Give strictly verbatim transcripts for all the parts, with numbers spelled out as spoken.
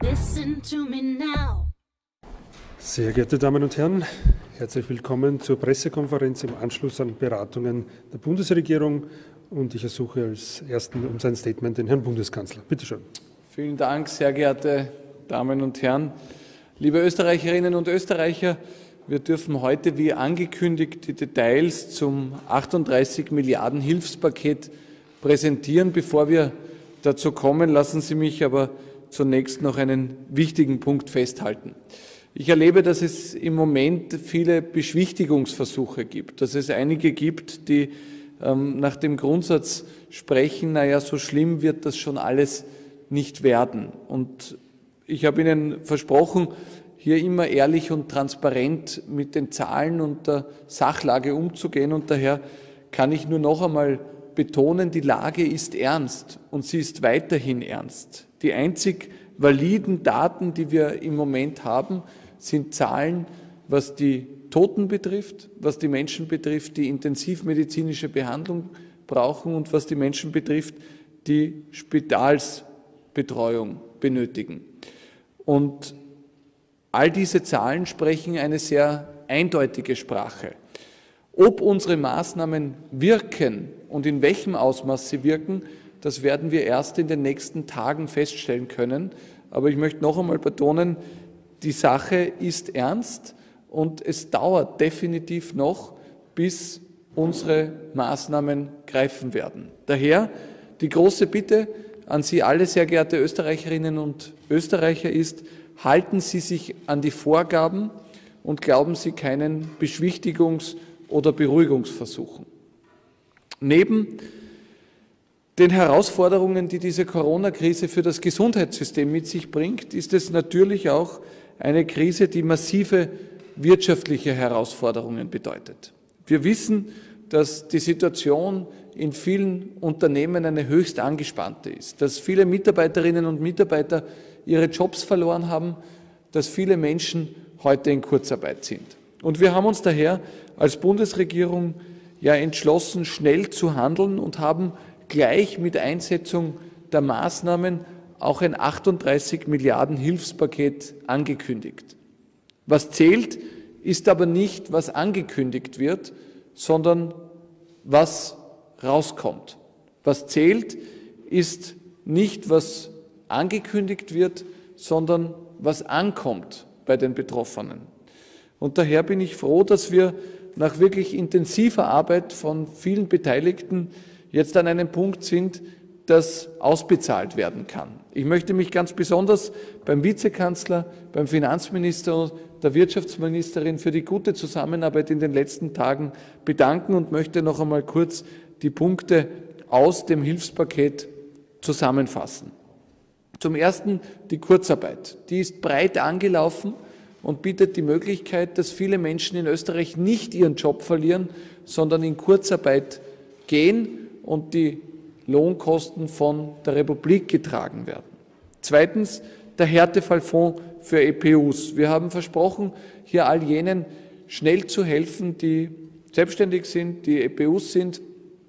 Listen to me now. Sehr geehrte Damen und Herren, herzlich willkommen zur Pressekonferenz im Anschluss an Beratungen der Bundesregierung. Und ich ersuche als Ersten um sein Statement den Herrn Bundeskanzler. Bitte schön. Vielen Dank, sehr geehrte Damen und Herren. Liebe Österreicherinnen und Österreicher, wir dürfen heute, wie angekündigt, die Details zum achtunddreißig Milliarden Hilfspaket präsentieren. Bevor wir dazu kommen, lassen Sie mich aber zunächst noch einen wichtigen Punkt festhalten. Ich erlebe, dass es im Moment viele Beschwichtigungsversuche gibt, dass es einige gibt, die ähm, nach dem Grundsatz sprechen, naja, so schlimm wird das schon alles nicht werden. Und ich habe Ihnen versprochen, hier immer ehrlich und transparent mit den Zahlen und der Sachlage umzugehen. Und daher kann ich nur noch einmal betonen, die Lage ist ernst und sie ist weiterhin ernst. Die einzig validen Daten, die wir im Moment haben, sind Zahlen, was die Toten betrifft, was die Menschen betrifft, die intensivmedizinische Behandlung brauchen und was die Menschen betrifft, die Spitalsbetreuung benötigen. Und all diese Zahlen sprechen eine sehr eindeutige Sprache. Ob unsere Maßnahmen wirken und in welchem Ausmaß sie wirken, das werden wir erst in den nächsten Tagen feststellen können. Aber ich möchte noch einmal betonen, die Sache ist ernst und es dauert definitiv noch, bis unsere Maßnahmen greifen werden. Daher die große Bitte an Sie alle, sehr geehrte Österreicherinnen und Österreicher, ist, halten Sie sich an die Vorgaben und glauben Sie keinen Beschwichtigungs- oder Beruhigungsversuchen. Neben den Herausforderungen, die diese Corona-Krise für das Gesundheitssystem mit sich bringt, ist es natürlich auch eine Krise, die massive wirtschaftliche Herausforderungen bedeutet. Wir wissen, dass die Situation in vielen Unternehmen eine höchst angespannte ist, dass viele Mitarbeiterinnen und Mitarbeiter ihre Jobs verloren haben, dass viele Menschen heute in Kurzarbeit sind. Und wir haben uns daher als Bundesregierung ja entschlossen, schnell zu handeln und haben gleich mit Einsetzung der Maßnahmen auch ein achtunddreißig Milliarden Hilfspaket angekündigt. Was zählt, ist aber nicht, was angekündigt wird, sondern was rauskommt. Was zählt, ist nicht, was angekündigt wird, sondern was ankommt bei den Betroffenen. Und daher bin ich froh, dass wir nach wirklich intensiver Arbeit von vielen Beteiligten jetzt an einem Punkt sind, das ausbezahlt werden kann. Ich möchte mich ganz besonders beim Vizekanzler, beim Finanzminister und der Wirtschaftsministerin für die gute Zusammenarbeit in den letzten Tagen bedanken und möchte noch einmal kurz die Punkte aus dem Hilfspaket zusammenfassen. Zum Ersten die Kurzarbeit. Die ist breit angelaufen und bietet die Möglichkeit, dass viele Menschen in Österreich nicht ihren Job verlieren, sondern in Kurzarbeit gehen und die Lohnkosten von der Republik getragen werden. Zweitens der Härtefallfonds für E P Us. Wir haben versprochen, hier all jenen schnell zu helfen, die selbstständig sind, die E P Us sind,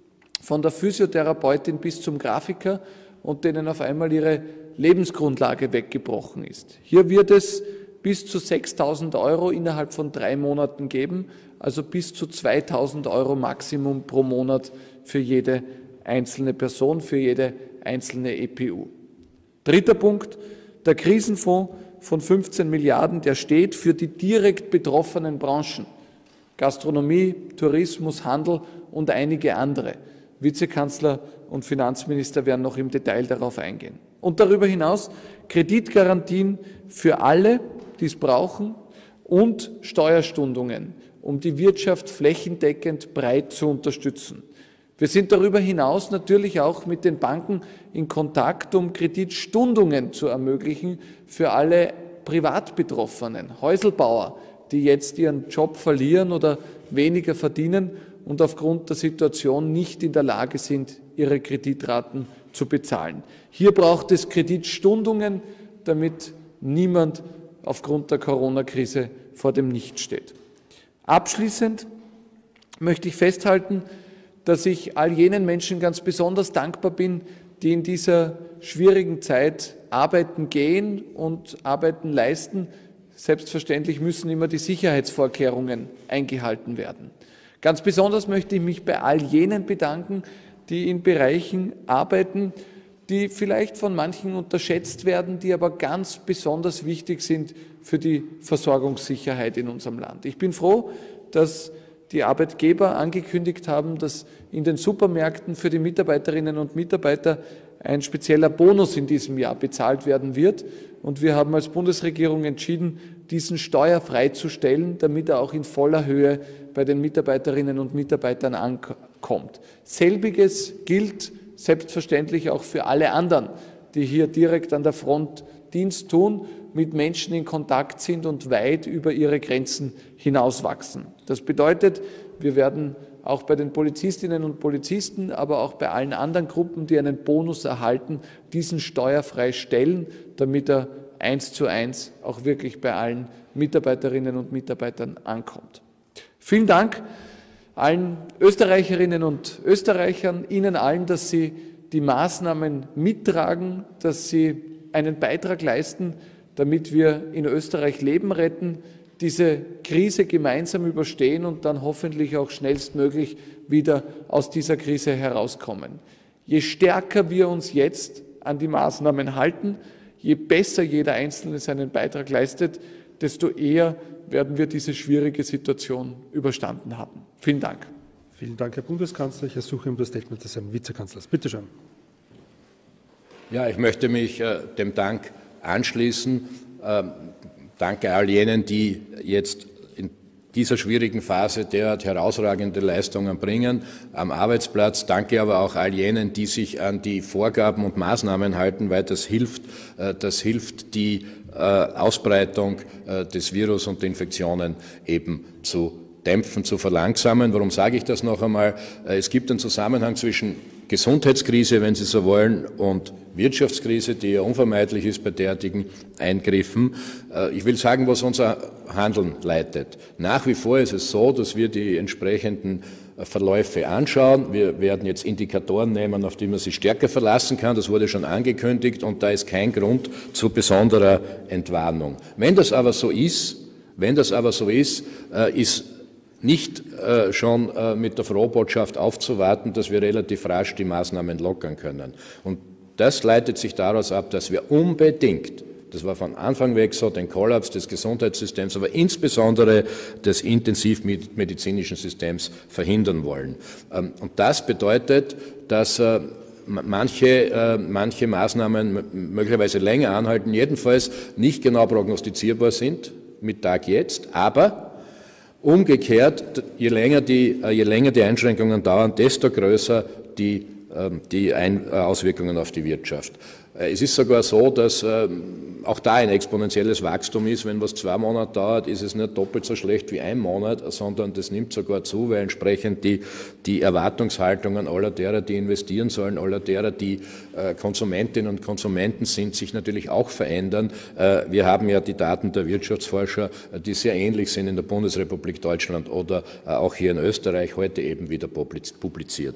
von der Physiotherapeutin bis zum Grafiker und denen auf einmal ihre Lebensgrundlage weggebrochen ist. Hier wird es bis zu sechstausend Euro innerhalb von drei Monaten geben, also bis zu zweitausend Euro Maximum pro Monat für jede einzelne Person, für jede einzelne E P U. Dritter Punkt, der Krisenfonds von fünfzehn Milliarden, der steht für die direkt betroffenen Branchen, Gastronomie, Tourismus, Handel und einige andere. Vizekanzler und Finanzminister werden noch im Detail darauf eingehen. Und darüber hinaus Kreditgarantien für alle, die es brauchen, und Steuerstundungen, um die Wirtschaft flächendeckend breit zu unterstützen. Wir sind darüber hinaus natürlich auch mit den Banken in Kontakt, um Kreditstundungen zu ermöglichen für alle Privatbetroffenen, Häuselbauer, die jetzt ihren Job verlieren oder weniger verdienen und aufgrund der Situation nicht in der Lage sind, ihre Kreditraten zu bezahlen. Hier braucht es Kreditstundungen, damit niemand aufgrund der Corona-Krise vor dem Nichts steht. Abschließend möchte ich festhalten, dass ich all jenen Menschen ganz besonders dankbar bin, die in dieser schwierigen Zeit arbeiten gehen und Arbeiten leisten. Selbstverständlich müssen immer die Sicherheitsvorkehrungen eingehalten werden. Ganz besonders möchte ich mich bei all jenen bedanken, die in Bereichen arbeiten, die vielleicht von manchen unterschätzt werden, die aber ganz besonders wichtig sind für die Versorgungssicherheit in unserem Land. Ich bin froh, dass die Arbeitgeber angekündigt haben, dass in den Supermärkten für die Mitarbeiterinnen und Mitarbeiter ein spezieller Bonus in diesem Jahr bezahlt werden wird. Und wir haben als Bundesregierung entschieden, diesen steuerfrei zu stellen, damit er auch in voller Höhe bei den Mitarbeiterinnen und Mitarbeitern ankommt. Selbiges gilt selbstverständlich auch für alle anderen, die hier direkt an der Front Dienst tun, mit Menschen in Kontakt sind und weit über ihre Grenzen hinauswachsen. Das bedeutet, wir werden auch bei den Polizistinnen und Polizisten, aber auch bei allen anderen Gruppen, die einen Bonus erhalten, diesen steuerfrei stellen, damit er eins zu eins auch wirklich bei allen Mitarbeiterinnen und Mitarbeitern ankommt. Vielen Dank allen Österreicherinnen und Österreichern, Ihnen allen, dass Sie die Maßnahmen mittragen, dass Sie einen Beitrag leisten, damit wir in Österreich Leben retten, diese Krise gemeinsam überstehen und dann hoffentlich auch schnellstmöglich wieder aus dieser Krise herauskommen. Je stärker wir uns jetzt an die Maßnahmen halten, je besser jeder Einzelne seinen Beitrag leistet, desto eher werden wir diese schwierige Situation überstanden haben. Vielen Dank. Vielen Dank, Herr Bundeskanzler. Ich ersuche um das Statement des Herrn Vizekanzlers. Bitte schön. Ja, ich möchte mich äh, dem Dank anschließen. Ähm, danke all jenen, die jetzt in dieser schwierigen Phase derart herausragende Leistungen bringen am Arbeitsplatz. Danke aber auch all jenen, die sich an die Vorgaben und Maßnahmen halten, weil das hilft, äh, das hilft, die äh, Ausbreitung äh, des Virus und der Infektionen eben zu dämpfen, zu verlangsamen. Warum sage ich das noch einmal? Es gibt einen Zusammenhang zwischen Gesundheitskrise, wenn Sie so wollen, und Wirtschaftskrise, die ja unvermeidlich ist bei derartigen Eingriffen. Ich will sagen, was unser Handeln leitet. Nach wie vor ist es so, dass wir die entsprechenden Verläufe anschauen. Wir werden jetzt Indikatoren nehmen, auf die man sich stärker verlassen kann. Das wurde schon angekündigt und da ist kein Grund zu besonderer Entwarnung. Wenn das aber so ist, wenn das aber so ist, ist nicht äh, schon äh, mit der Frohbotschaft aufzuwarten, dass wir relativ rasch die Maßnahmen lockern können. Und das leitet sich daraus ab, dass wir unbedingt, das war von Anfang weg so, den Kollaps des Gesundheitssystems, aber insbesondere des intensivmedizinischen Systems verhindern wollen. Ähm, und das bedeutet, dass äh, manche, äh, manche Maßnahmen möglicherweise länger anhalten, jedenfalls nicht genau prognostizierbar sind mit Tag jetzt, aber umgekehrt, je länger die, je länger die Einschränkungen dauern, desto größer die, die Auswirkungen auf die Wirtschaft. Es ist sogar so, dass auch da ein exponentielles Wachstum ist. Wenn was zwei Monate dauert, ist es nicht doppelt so schlecht wie ein Monat, sondern das nimmt sogar zu, weil entsprechend die, die Erwartungshaltungen aller derer, die investieren sollen, aller derer, die Konsumentinnen und Konsumenten sind, sich natürlich auch verändern. Wir haben ja die Daten der Wirtschaftsforscher, die sehr ähnlich sind in der Bundesrepublik Deutschland oder auch hier in Österreich, heute eben wieder publiziert.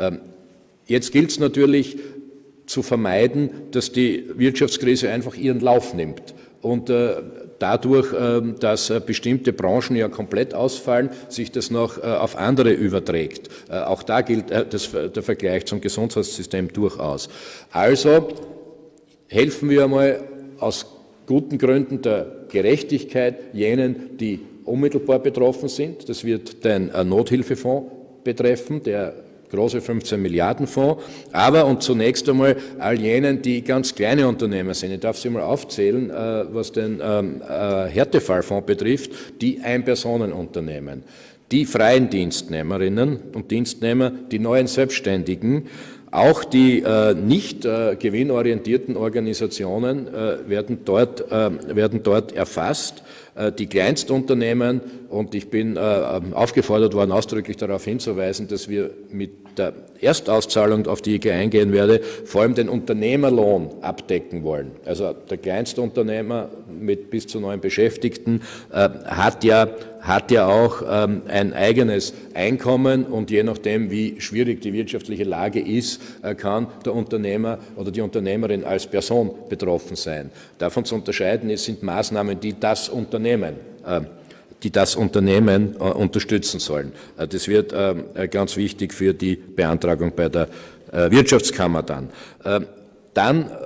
Jetzt gilt es natürlich, zu vermeiden, dass die Wirtschaftskrise einfach ihren Lauf nimmt und äh, dadurch, äh, dass äh, bestimmte Branchen ja komplett ausfallen, sich das noch äh, auf andere überträgt. Äh, auch da gilt äh, das, der Vergleich zum Gesundheitssystem durchaus. Also helfen wir einmal aus guten Gründen der Gerechtigkeit jenen, die unmittelbar betroffen sind. Das wird den äh, Nothilfefonds betreffen, der große fünfzehn Milliarden Fonds, aber und zunächst einmal all jenen, die ganz kleine Unternehmer sind. Ich darf sie mal aufzählen, was den Härtefallfonds betrifft, die Ein-Personen-Unternehmen, die freien Dienstnehmerinnen und Dienstnehmer, die neuen Selbstständigen, auch die äh, nicht äh, gewinnorientierten Organisationen äh, werden, dort, äh, werden dort erfasst. Die Kleinstunternehmen, und ich bin aufgefordert worden, ausdrücklich darauf hinzuweisen, dass wir mit der Erstauszahlung, auf die ich eingehen werde, vor allem den Unternehmerlohn abdecken wollen. Also der Kleinstunternehmer mit bis zu neun Beschäftigten äh, hat ja hat ja auch ähm, ein eigenes Einkommen, und je nachdem, wie schwierig die wirtschaftliche Lage ist, äh, kann der Unternehmer oder die Unternehmerin als Person betroffen sein. Davon zu unterscheiden ist, sind Maßnahmen, die das Unternehmen äh, die das Unternehmen äh, unterstützen sollen. Äh, das wird äh, ganz wichtig für die Beantragung bei der äh, Wirtschaftskammer dann. Äh, dann äh,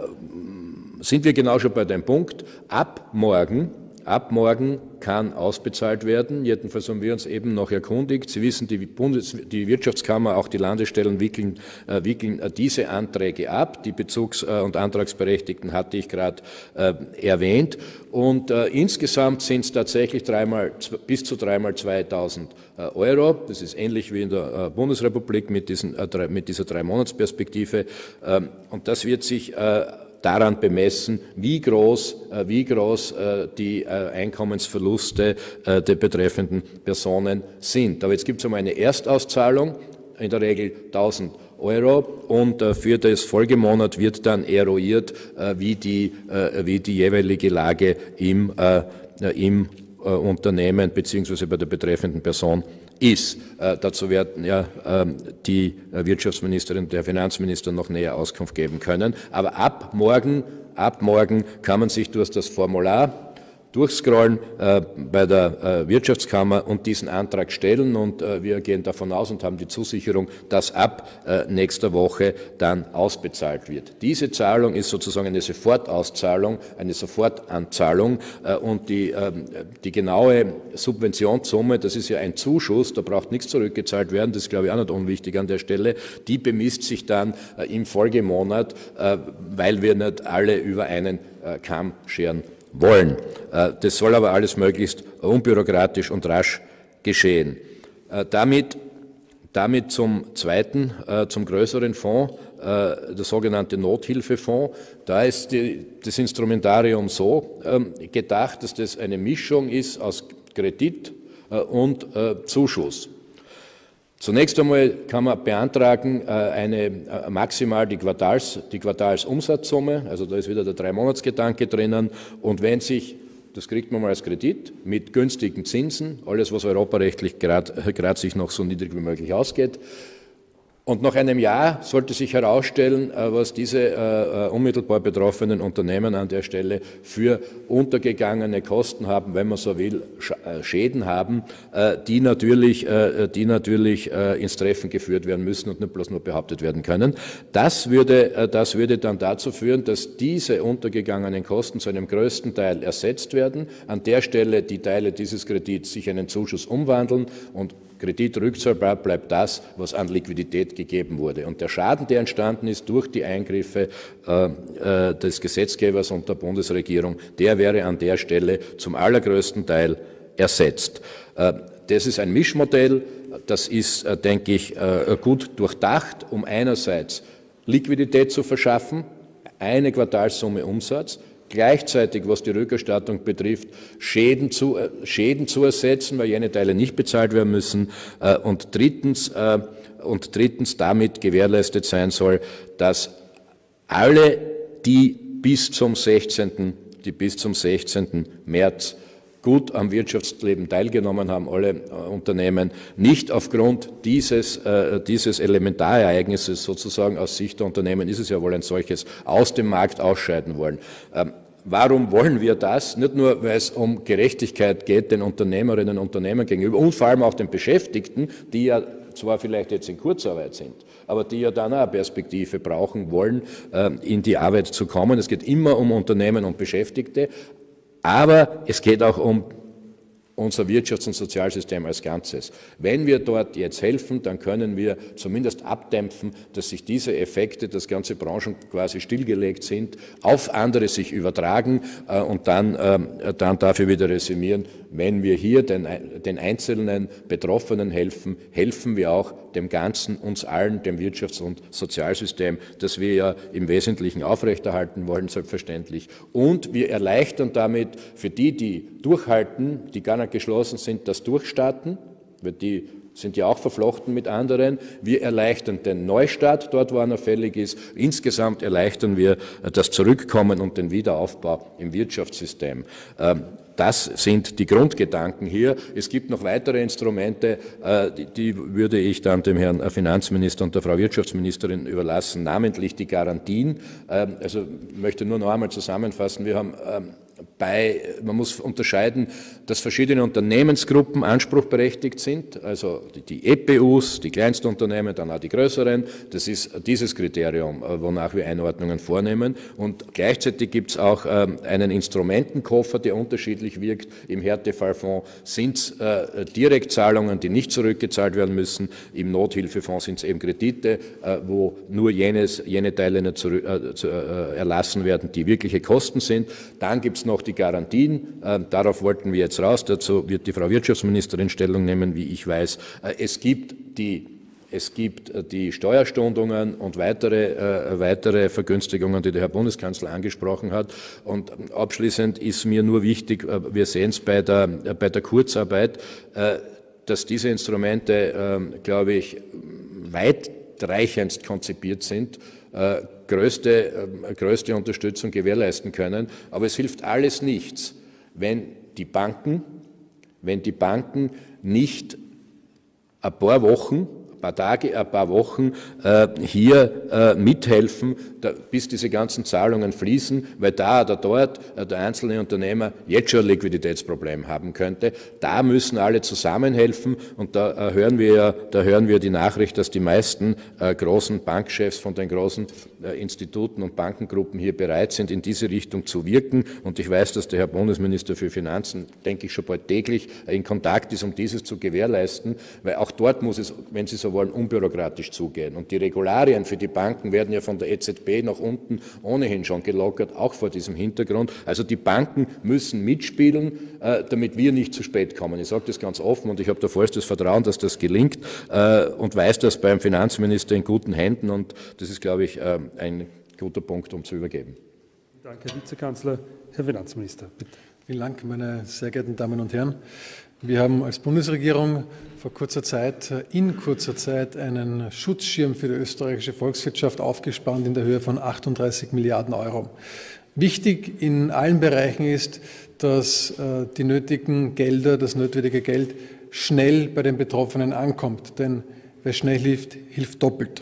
sind wir genau schon bei dem Punkt, ab morgen Ab morgen kann ausbezahlt werden. Jedenfalls haben wir uns eben noch erkundigt. Sie wissen, die, Bundes-, die Wirtschaftskammer, auch die Landesstellen wickeln, äh, wickeln äh, diese Anträge ab. Die Bezugs- äh, und Antragsberechtigten hatte ich gerade äh, erwähnt. Und äh, insgesamt sind es tatsächlich dreimal, bis zu dreimal zweitausend äh, Euro. Das ist ähnlich wie in der äh, Bundesrepublik mit, diesen, äh, drei, mit dieser Drei-Monats-Perspektive. Ähm, und das wird sich äh, daran bemessen, wie groß, äh, wie groß äh, die äh, Einkommensverluste äh, der betreffenden Personen sind. Aber jetzt gibt es einmal eine Erstauszahlung, in der Regel tausend Euro, und äh, für das Folgemonat wird dann eruiert, äh, wie, die, äh, wie die jeweilige Lage im, äh, im äh, Unternehmen beziehungsweise bei der betreffenden Person ist. Äh, dazu werden ja äh, die Wirtschaftsministerin und der Finanzminister noch näher Auskunft geben können. Aber ab morgen, ab morgen kann man sich durch das Formular durchscrollen äh, bei der äh, Wirtschaftskammer und diesen Antrag stellen, und äh, wir gehen davon aus und haben die Zusicherung, dass ab äh, nächster Woche dann ausbezahlt wird. Diese Zahlung ist sozusagen eine Sofortauszahlung, eine Sofortanzahlung, äh, und die, äh, die genaue Subventionssumme, das ist ja ein Zuschuss, da braucht nichts zurückgezahlt werden, das ist, glaube ich, auch nicht unwichtig an der Stelle, die bemisst sich dann äh, im Folgemonat, äh, weil wir nicht alle über einen äh, Kamm scheren wollen. Das soll aber alles möglichst unbürokratisch und rasch geschehen. Damit, damit zum zweiten, zum größeren Fonds, der sogenannte Nothilfefonds. Da ist die, das Instrumentarium so gedacht, dass das eine Mischung ist aus Kredit und Zuschuss. Zunächst einmal kann man beantragen, eine maximal die, Quartals, die Quartalsumsatzsumme, also da ist wieder der Drei-Monats-Gedanke drinnen, und wenn sich, das kriegt man mal als Kredit, mit günstigen Zinsen, alles was europarechtlich gerade sich noch so niedrig wie möglich ausgeht, und nach einem Jahr sollte sich herausstellen, was diese äh, unmittelbar betroffenen Unternehmen an der Stelle für untergegangene Kosten haben, wenn man so will, Schäden haben, äh, die natürlich, äh, die natürlich äh, ins Treffen geführt werden müssen und nicht bloß nur behauptet werden können. Das würde, äh, das würde dann dazu führen, dass diese untergegangenen Kosten zu einem größten Teil ersetzt werden, an der Stelle die Teile dieses Kredits sich einen Zuschuss umwandeln, und Kreditrückzahlbar bleibt das, was an Liquidität gegeben wurde. Und der Schaden, der entstanden ist durch die Eingriffe äh, äh, des Gesetzgebers und der Bundesregierung, der wäre an der Stelle zum allergrößten Teil ersetzt. Äh, das ist ein Mischmodell, das ist, äh, denke ich, äh, gut durchdacht, um einerseits Liquidität zu verschaffen, eine Quartalssumme Umsatz, gleichzeitig, was die Rückerstattung betrifft, Schäden zu, äh, Schäden zu ersetzen, weil jene Teile nicht bezahlt werden müssen, äh, und drittens, äh, und drittens damit gewährleistet sein soll, dass alle, die bis zum sechzehnten die bis zum sechzehnten März gut am Wirtschaftsleben teilgenommen haben, alle äh, Unternehmen, nicht aufgrund dieses, äh, dieses Elementarereignisses sozusagen aus Sicht der Unternehmen, ist es ja wohl ein solches, aus dem Markt ausscheiden wollen. Ähm, warum wollen wir das? Nicht nur, weil es um Gerechtigkeit geht den Unternehmerinnen und Unternehmern gegenüber und vor allem auch den Beschäftigten, die ja zwar vielleicht jetzt in Kurzarbeit sind, aber die ja dann auch eine Perspektive brauchen wollen, äh, in die Arbeit zu kommen. Es geht immer um Unternehmen und Beschäftigte. Aber es geht auch um unser Wirtschafts- und Sozialsystem als Ganzes. Wenn wir dort jetzt helfen, dann können wir zumindest abdämpfen, dass sich diese Effekte, dass ganze Branchen quasi stillgelegt sind, auf andere sich übertragen äh, und dann, äh, dann dafür wieder resümieren, wenn wir hier den, den einzelnen Betroffenen helfen, helfen wir auch dem Ganzen, uns allen, dem Wirtschafts- und Sozialsystem, das wir ja im Wesentlichen aufrechterhalten wollen, selbstverständlich. Und wir erleichtern damit für die, die durchhalten, die gar nicht geschlossen sind, das Durchstarten, weil die sind ja auch verflochten mit anderen. Wir erleichtern den Neustart dort, wo einer fällig ist. Insgesamt erleichtern wir das Zurückkommen und den Wiederaufbau im Wirtschaftssystem. Das sind die Grundgedanken hier. Es gibt noch weitere Instrumente, die würde ich dann dem Herrn Finanzminister und der Frau Wirtschaftsministerin überlassen, namentlich die Garantien. Also ich möchte nur noch einmal zusammenfassen. Wir haben Bei, man muss unterscheiden, dass verschiedene Unternehmensgruppen anspruchberechtigt sind, also die E P Us, die Kleinstunternehmen, dann auch die größeren. Das ist dieses Kriterium, wonach wir Einordnungen vornehmen. Und gleichzeitig gibt es auch einen Instrumentenkoffer, der unterschiedlich wirkt. Im Härtefallfonds sind es Direktzahlungen, die nicht zurückgezahlt werden müssen. Im Nothilfefonds sind es eben Kredite, wo nur jenes, jene Teile nicht zurück, äh, erlassen werden, die wirkliche Kosten sind. Dann gibt es noch die Garantien. Äh, darauf wollten wir jetzt raus. Dazu wird die Frau Wirtschaftsministerin Stellung nehmen, wie ich weiß. Äh, es gibt die Es gibt die Steuerstundungen und weitere, äh, weitere Vergünstigungen, die der Herr Bundeskanzler angesprochen hat. Und abschließend ist mir nur wichtig, äh, wir sehen es bei der, äh, bei der Kurzarbeit, äh, dass diese Instrumente, äh, glaube ich, weitreichendst konzipiert sind, äh, größte, äh, größte Unterstützung gewährleisten können. Aber es hilft alles nichts, wenn die Banken, wenn die Banken nicht ein paar Wochen, ein paar Tage, ein paar Wochen äh, hier äh, mithelfen, da, bis diese ganzen Zahlungen fließen, weil da oder dort äh, der einzelne Unternehmer jetzt schon ein Liquiditätsproblem haben könnte. Da müssen alle zusammenhelfen und da äh, hören wir ja, da hören wir die Nachricht, dass die meisten äh, großen Bankchefs von den großen äh, Instituten und Bankengruppen hier bereit sind, in diese Richtung zu wirken. Und ich weiß, dass der Herr Bundesminister für Finanzen, denke ich, schon bald täglich äh, in Kontakt ist, um dieses zu gewährleisten, weil auch dort muss es, wenn Sie so wollen, unbürokratisch zugehen. Und die Regularien für die Banken werden ja von der E Z B nach unten ohnehin schon gelockert, auch vor diesem Hintergrund. Also die Banken müssen mitspielen, äh, damit wir nicht zu spät kommen. Ich sage das ganz offen und ich habe da vollstes Vertrauen, dass das gelingt äh, und weiß das beim Finanzminister in guten Händen und das ist, glaube ich, äh, ein guter Punkt, um zu übergeben. Danke, Herr Vizekanzler. Herr Finanzminister, bitte. Vielen Dank, meine sehr geehrten Damen und Herren. Wir haben als Bundesregierung vor kurzer Zeit, in kurzer Zeit, einen Schutzschirm für die österreichische Volkswirtschaft aufgespannt in der Höhe von achtunddreißig Milliarden Euro. Wichtig in allen Bereichen ist, dass die nötigen Gelder, das notwendige Geld schnell bei den Betroffenen ankommt, denn wer schnell hilft, hilft doppelt.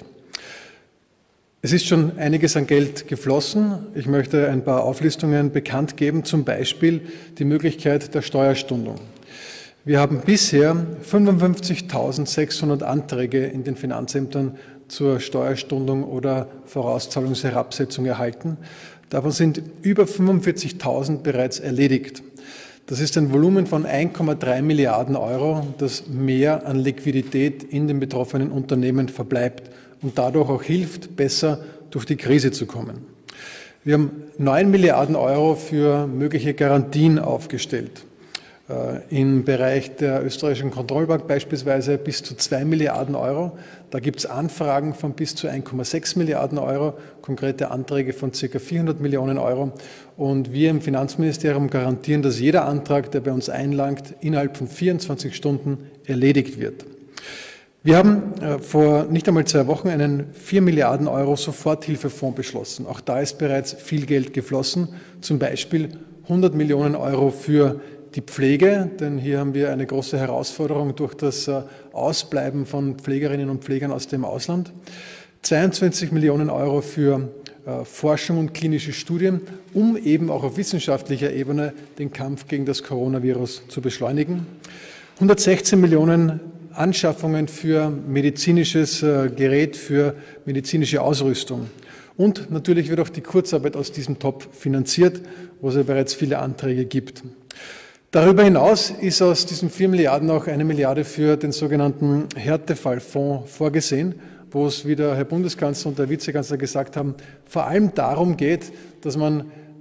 Es ist schon einiges an Geld geflossen. Ich möchte ein paar Auflistungen bekannt geben, zum Beispiel die Möglichkeit der Steuerstundung. Wir haben bisher fünfundfünfzigtausendsechshundert Anträge in den Finanzämtern zur Steuerstundung oder Vorauszahlungsherabsetzung erhalten. Davon sind über fünfundvierzigtausend bereits erledigt. Das ist ein Volumen von ein Komma drei Milliarden Euro, das mehr an Liquidität in den betroffenen Unternehmen verbleibt und dadurch auch hilft, besser durch die Krise zu kommen. Wir haben neun Milliarden Euro für mögliche Garantien aufgestellt. Im Bereich der österreichischen Kontrollbank beispielsweise bis zu zwei Milliarden Euro. Da gibt es Anfragen von bis zu ein Komma sechs Milliarden Euro, konkrete Anträge von ca. vierhundert Millionen Euro. Und wir im Finanzministerium garantieren, dass jeder Antrag, der bei uns einlangt, innerhalb von vierundzwanzig Stunden erledigt wird. Wir haben vor nicht einmal zwei Wochen einen vier Milliarden Euro Soforthilfefonds beschlossen. Auch da ist bereits viel Geld geflossen, zum Beispiel hundert Millionen Euro für die Pflege, denn hier haben wir eine große Herausforderung durch das Ausbleiben von Pflegerinnen und Pflegern aus dem Ausland. zweiundzwanzig Millionen Euro für Forschung und klinische Studien, um eben auch auf wissenschaftlicher Ebene den Kampf gegen das Coronavirus zu beschleunigen. hundertsechzehn Millionen Anschaffungen für medizinisches Gerät, für medizinische Ausrüstung. Und natürlich wird auch die Kurzarbeit aus diesem Topf finanziert, wo es ja bereits viele Anträge gibt. Darüber hinaus ist aus diesen vier Milliarden auch eine Milliarde für den sogenannten Härtefallfonds vorgesehen, wo es, wie der Herr Bundeskanzler und der Vizekanzler gesagt haben, vor allem darum geht, dass man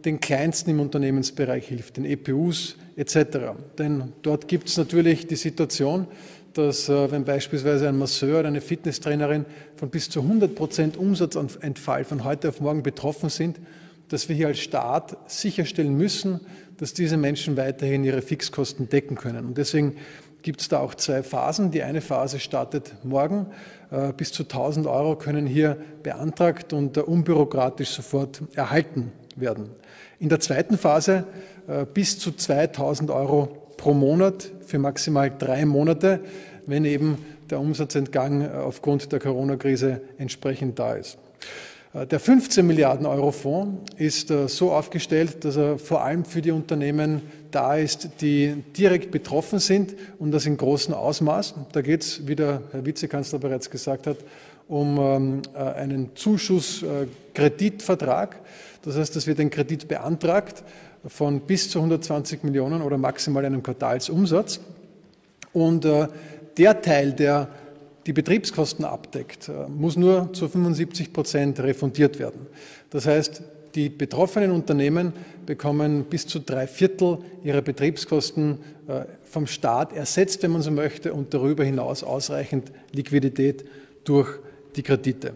den Kleinsten im Unternehmensbereich hilft, den E P Us et cetera. Denn dort gibt es natürlich die Situation, dass wenn beispielsweise ein Masseur oder eine Fitnesstrainerin von bis zu hundert Prozent Umsatzentfall von heute auf morgen betroffen sind, dass wir hier als Staat sicherstellen müssen, dass diese Menschen weiterhin ihre Fixkosten decken können. Und deswegen gibt es da auch zwei Phasen. Die eine Phase startet morgen. Bis zu tausend Euro können hier beantragt und unbürokratisch sofort erhalten werden. In der zweiten Phase bis zu zweitausend Euro pro Monat für maximal drei Monate, wenn eben der Umsatzentgang aufgrund der Corona-Krise entsprechend da ist. Der fünfzehn Milliarden Euro Fonds ist so aufgestellt, dass er vor allem für die Unternehmen da ist, die direkt betroffen sind und das in großem Ausmaß. Da geht es, wie der Herr Vizekanzler bereits gesagt hat, um einen Zuschusskreditvertrag. Das heißt, es wird ein Kredit beantragt von bis zu hundertzwanzig Millionen oder maximal einem Quartalsumsatz. Und äh, der Teil, der die Betriebskosten abdeckt, äh, muss nur zu fünfundsiebzig Prozent refundiert werden. Das heißt, die betroffenen Unternehmen bekommen bis zu drei Viertel ihrer Betriebskosten äh, vom Staat ersetzt, wenn man so möchte, und darüber hinaus ausreichend Liquidität durch die Kredite.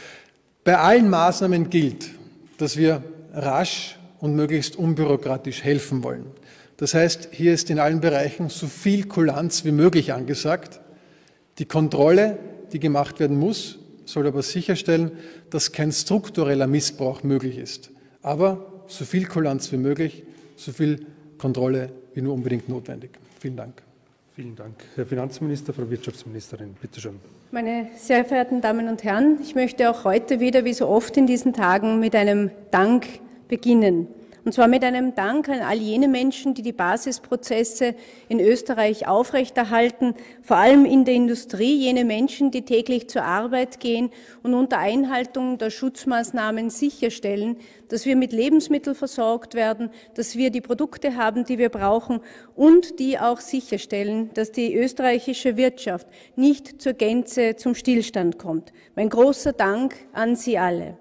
Bei allen Maßnahmen gilt, dass wir rasch und möglichst unbürokratisch helfen wollen. Das heißt, hier ist in allen Bereichen so viel Kulanz wie möglich angesagt. Die Kontrolle, die gemacht werden muss, soll aber sicherstellen, dass kein struktureller Missbrauch möglich ist. Aber so viel Kulanz wie möglich, so viel Kontrolle wie nur unbedingt notwendig. Vielen Dank. Vielen Dank. Herr Finanzminister, Frau Wirtschaftsministerin, bitte schön. Meine sehr verehrten Damen und Herren, ich möchte auch heute wieder, wie so oft in diesen Tagen, mit einem Dank beginnen. Und zwar mit einem Dank an all jene Menschen, die die Basisprozesse in Österreich aufrechterhalten, vor allem in der Industrie, jene Menschen, die täglich zur Arbeit gehen und unter Einhaltung der Schutzmaßnahmen sicherstellen, dass wir mit Lebensmitteln versorgt werden, dass wir die Produkte haben, die wir brauchen und die auch sicherstellen, dass die österreichische Wirtschaft nicht zur Gänze zum Stillstand kommt. Mein großer Dank an Sie alle.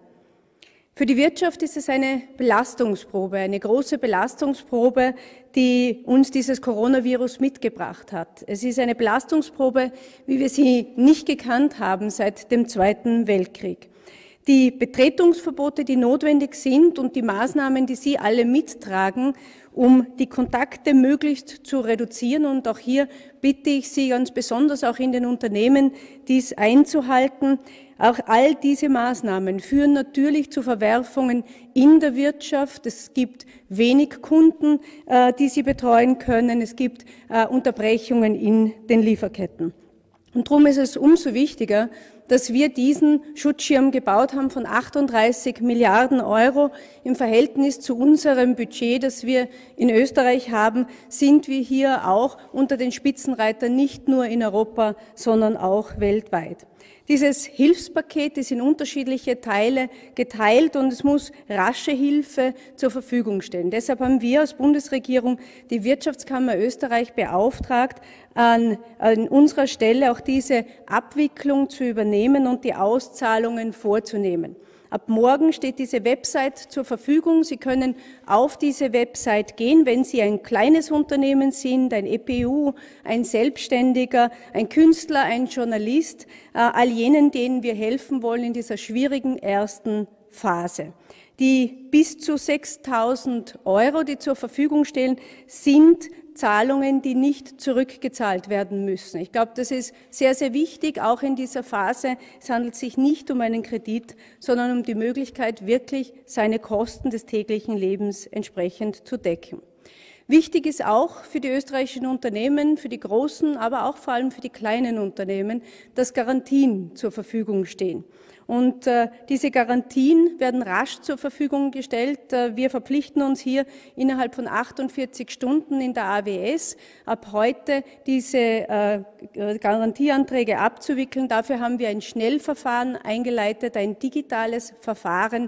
Für die Wirtschaft ist es eine Belastungsprobe, eine große Belastungsprobe, die uns dieses Coronavirus mitgebracht hat. Es ist eine Belastungsprobe, wie wir sie nicht gekannt haben seit dem Zweiten Weltkrieg. Die Betretungsverbote, die notwendig sind, und die Maßnahmen, die Sie alle mittragen, um die Kontakte möglichst zu reduzieren. Und auch hier bitte ich Sie ganz besonders, auch in den Unternehmen, dies einzuhalten. Auch all diese Maßnahmen führen natürlich zu Verwerfungen in der Wirtschaft. Es gibt wenig Kunden, die Sie betreuen können. Es gibt Unterbrechungen in den Lieferketten. Und darum ist es umso wichtiger, dass wir diesen Schutzschirm gebaut haben von achtunddreißig Milliarden Euro. Im Verhältnis zu unserem Budget, das wir in Österreich haben, sind wir hier auch unter den Spitzenreitern, nicht nur in Europa, sondern auch weltweit. Dieses Hilfspaket ist in unterschiedliche Teile geteilt und es muss rasche Hilfe zur Verfügung stellen. Deshalb haben wir als Bundesregierung die Wirtschaftskammer Österreich beauftragt, an, an unserer Stelle auch diese Abwicklung zu übernehmen und die Auszahlungen vorzunehmen. Ab morgen steht diese Website zur Verfügung. Sie können auf diese Website gehen, wenn Sie ein kleines Unternehmen sind, ein E P U, ein Selbstständiger, ein Künstler, ein Journalist, äh, all jenen, denen wir helfen wollen in dieser schwierigen ersten Phase. Die bis zu sechstausend Euro, die zur Verfügung stehen, sind Zahlungen, die nicht zurückgezahlt werden müssen. Ich glaube, das ist sehr, sehr wichtig, auch in dieser Phase. Es handelt sich nicht um einen Kredit, sondern um die Möglichkeit, wirklich seine Kosten des täglichen Lebens entsprechend zu decken. Wichtig ist auch für die österreichischen Unternehmen, für die großen, aber auch vor allem für die kleinen Unternehmen, dass Garantien zur Verfügung stehen. Und äh, diese Garantien werden rasch zur Verfügung gestellt. Äh, wir verpflichten uns hier innerhalb von achtundvierzig Stunden in der A W S ab heute diese äh, Garantieanträge abzuwickeln. Dafür haben wir ein Schnellverfahren eingeleitet, ein digitales Verfahren,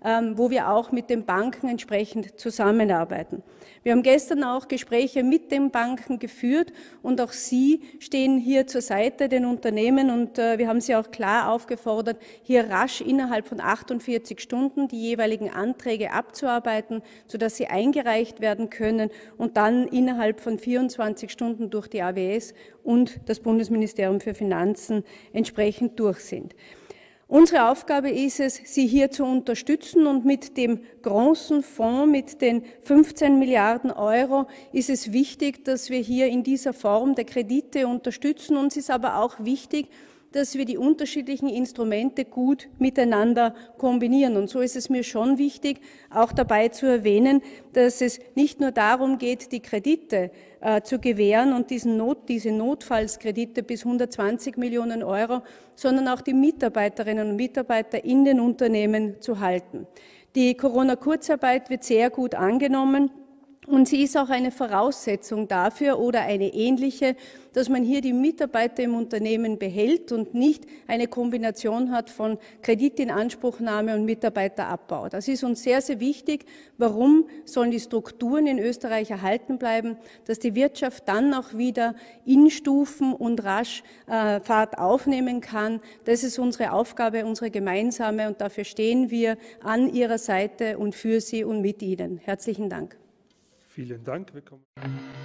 wo wir auch mit den Banken entsprechend zusammenarbeiten. Wir haben gestern auch Gespräche mit den Banken geführt und auch Sie stehen hier zur Seite den Unternehmen und wir haben Sie auch klar aufgefordert, hier rasch innerhalb von achtundvierzig Stunden die jeweiligen Anträge abzuarbeiten, sodass sie eingereicht werden können und dann innerhalb von vierundzwanzig Stunden durch die A W S und das Bundesministerium für Finanzen entsprechend durch sind. Unsere Aufgabe ist es, Sie hier zu unterstützen und mit dem großen Fonds, mit den fünfzehn Milliarden Euro, ist es wichtig, dass wir hier in dieser Form der Kredite unterstützen. Uns ist aber auch wichtig, dass wir die unterschiedlichen Instrumente gut miteinander kombinieren. Und so ist es mir schon wichtig, auch dabei zu erwähnen, dass es nicht nur darum geht, die Kredite äh, zu gewähren und diesen Not, diese Notfallskredite bis hundertzwanzig Millionen Euro, sondern auch die Mitarbeiterinnen und Mitarbeiter in den Unternehmen zu halten. Die Corona-Kurzarbeit wird sehr gut angenommen. Und sie ist auch eine Voraussetzung dafür oder eine ähnliche, dass man hier die Mitarbeiter im Unternehmen behält und nicht eine Kombination hat von Kreditinanspruchnahme und Mitarbeiterabbau. Das ist uns sehr, sehr wichtig. Warum sollen die Strukturen in Österreich erhalten bleiben, dass die Wirtschaft dann auch wieder in Stufen und rasch äh, Fahrt aufnehmen kann? Das ist unsere Aufgabe, unsere gemeinsame, und dafür stehen wir an Ihrer Seite und für Sie und mit Ihnen. Herzlichen Dank. Vielen Dank. Willkommen.